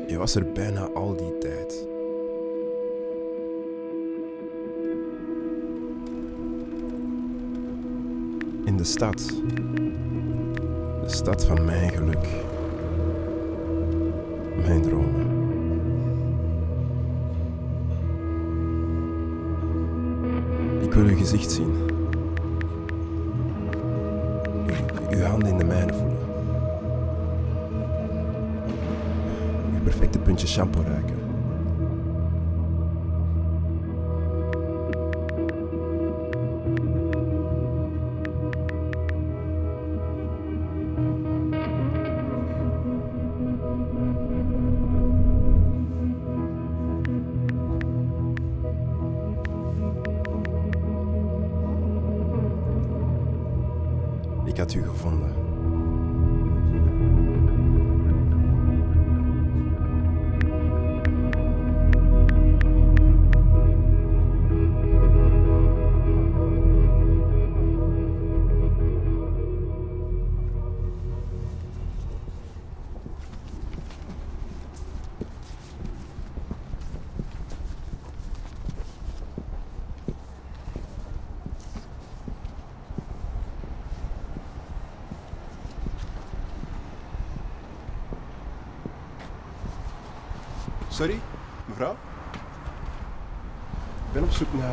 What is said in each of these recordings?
Je was er bijna al die tijd. In de stad. De stad van mijn geluk. Mijn dromen. Ik wil uw gezicht zien. Uw handen in de mijne voelen. Uw perfecte puntje shampoo ruiken. Ik had u gevonden. Sorry, mevrouw? Ik ben op zoek naar...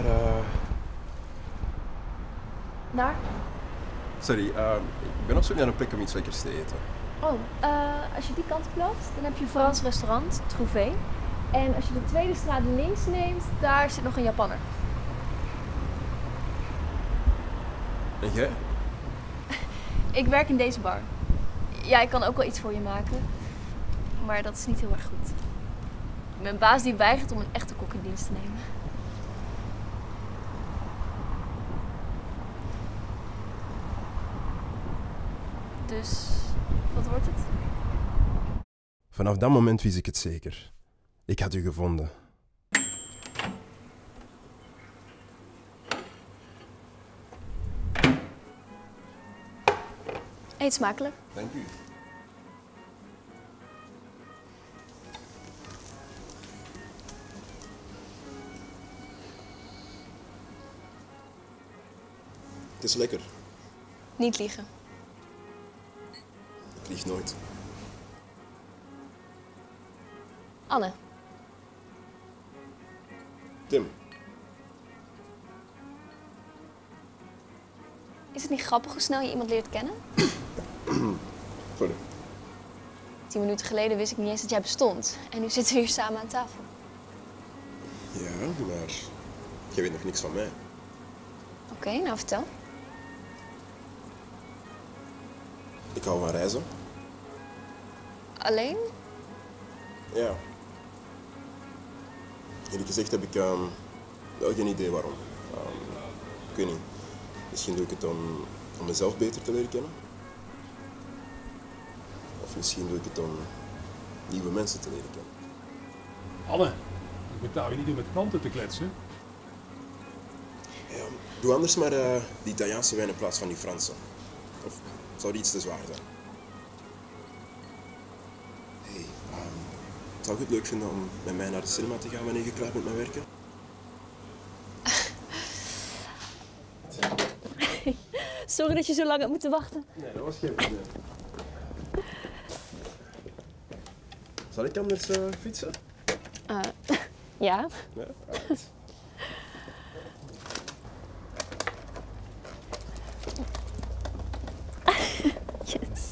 Naar? Sorry, ik ben op zoek naar een plek om iets lekkers te eten. Oh, als je die kant op loopt, dan heb je een Frans restaurant, Trouvé. En als je de tweede straat links neemt, daar zit nog een Japanner. En jij? Ik werk in deze bar. Ja, ik kan ook wel iets voor je maken. Maar dat is niet heel erg goed. Mijn baas die weigert om een echte kok in dienst te nemen. Dus, wat wordt het? Vanaf dat moment wist ik het zeker. Ik had u gevonden. Eet smakelijk. Dank u. Het is lekker. Niet liegen. Ik lieg nooit. Anne. Tim. Is het niet grappig hoe snel je iemand leert kennen? Sorry. 10 minuten geleden wist ik niet eens dat jij bestond. En nu zitten we hier samen aan tafel. Ja, maar jij weet nog niks van mij. Oké, nou vertel. Ik hou van reizen. Alleen? Ja. Eerlijk gezegd heb ik wel geen idee waarom. Ik weet niet. Misschien doe ik het om mezelf beter te leren kennen. Of misschien doe ik het om nieuwe mensen te leren kennen. Anne, ik betaal je niet om met klanten te kletsen. Ja, doe anders maar die Italiaanse wijn in plaats van die Franse. Of zou die iets te zwaar zijn? Hey, zou je het leuk vinden om met mij naar de cinema te gaan wanneer je klaar bent met werken? Sorry dat je zo lang hebt moeten wachten. Nee, dat was geen probleem. Zal ik anders fietsen? Ja. Ja, alright. Yes.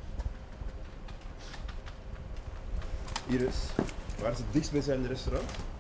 Iris, waar is het dichtstbijzijnde restaurant?